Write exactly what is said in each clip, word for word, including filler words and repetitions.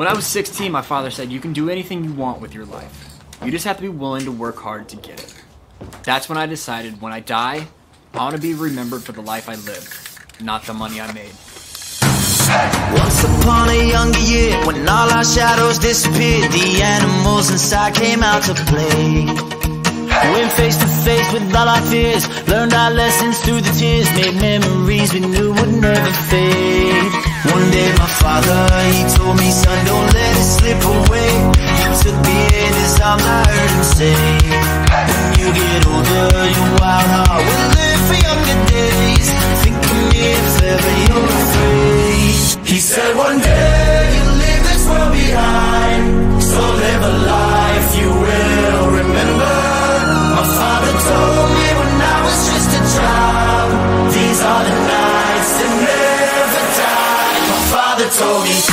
When I was sixteen, my father said, you can do anything you want with your life. You just have to be willing to work hard to get it. That's when I decided, when I die, I want to be remembered for the life I lived, not the money I made. Once upon a younger year, when all our shadows disappeared, the animals inside came out to play. Went face to face with all our fears, learned our lessons through the tears, made memories we knew would never fade. One day my father, he told me, son, don't let it slip away. He took me in his arms, I heard him say, when you get older, your wild heart will live for younger days. Think of me if ever you're afraid. He said one day you'll leave this world behind, so live a life you will remember. My father told me when I was just a child, these are the nights that never die. My father told me.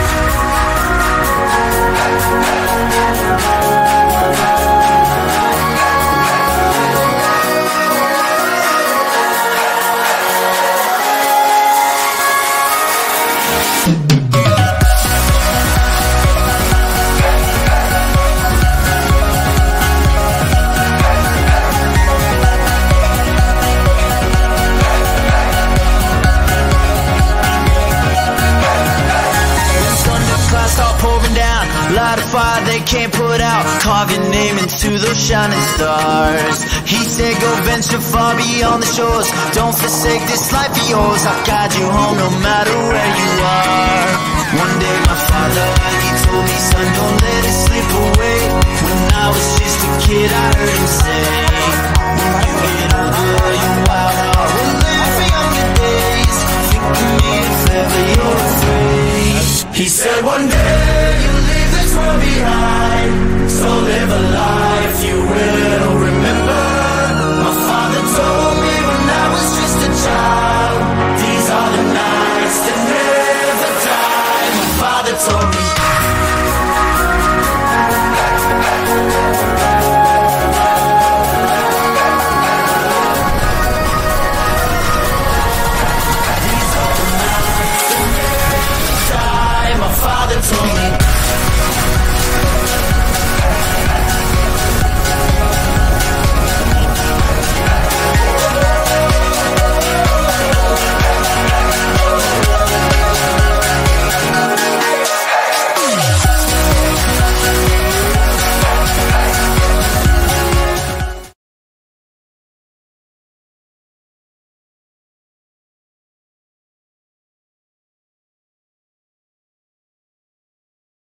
Light a fire they can't put out, carve your name into those shining stars. He said go venture far beyond the shores, don't forsake this life of yours. I'll guide you home no matter where you are. One day my father, he